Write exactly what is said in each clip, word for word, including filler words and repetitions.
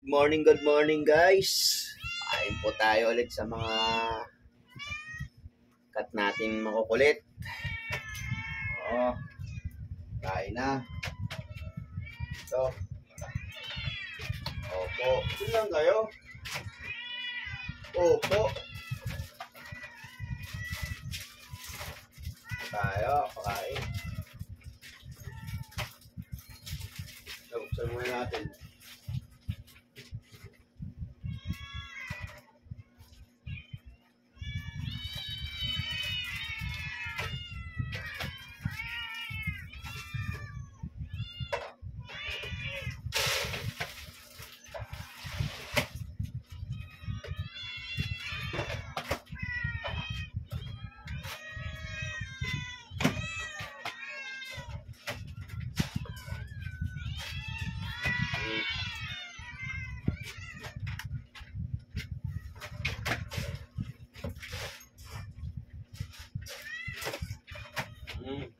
morning, good morning guys. Kain po tayo ulit sa mga cut natin makukulit. Oo. Kain na. So. Opo. Yun lang kayo. Opo. Tayo, pakain. Buksan muna natin. Mm.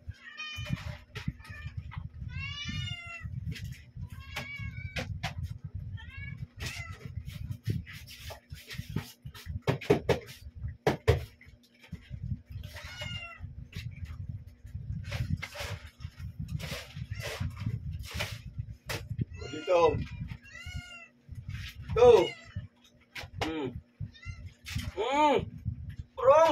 Dito. Ito. Mm. Mm. Prong.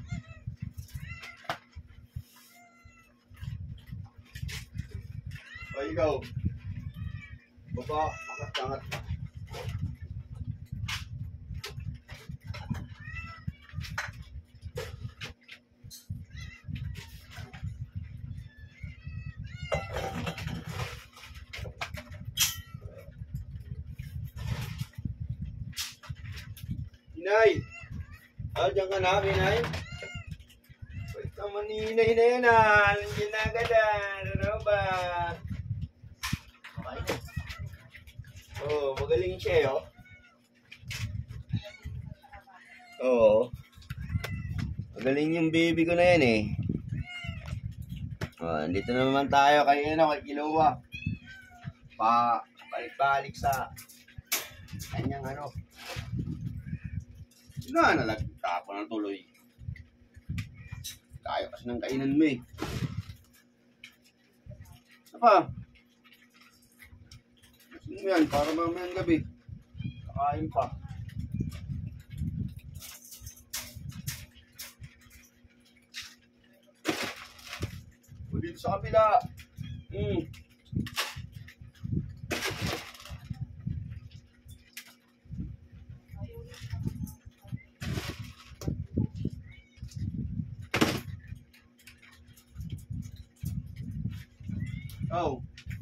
O, ikaw. Baba, makat-angat. Inay! Ah, dyan ka na, Inay? Wait naman, Inay na yan ah. Nandiyan na agad ah. Ano ba? Okay na. Oo, magaling siya eh, oh. Oo. Magaling yung baby ko na yan eh. Oh, dito naman tayo kay ano, kay Kiluwa. Pa, balik-balik sa kanyang ano. Na, nalagtapo ng tuloy. Kaya kasi ng kainan mo eh. Ano pa? Kasi mo yan, para mamayang gabi. Kakain pa. O dito sa kapila. Hmm. Oh.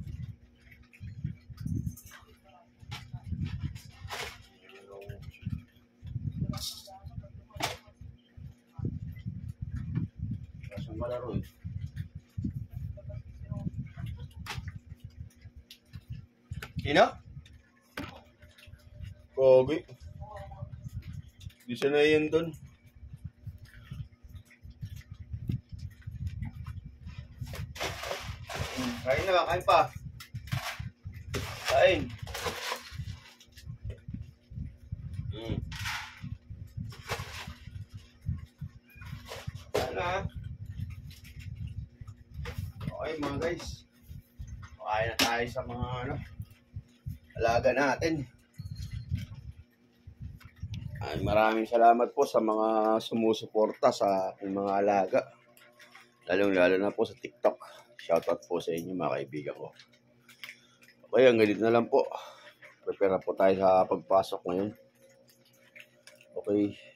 Kasang malaro eh. Ina? Gogi. Di siya na yun dun. Kain na, kain pa. Kain. Hmm. Kain na. Okay mga guys. Kain na tayo sa mga ano, alaga natin. Ay, maraming salamat po sa mga sumusuporta sa aking mga alaga. Lalong-lalo na po sa TikTok. Shoutout po sa inyo mga kaibigan ko. Okay, ang ganito na lang po. Prepare na po tayo sa pagpasok ngayon. Okay.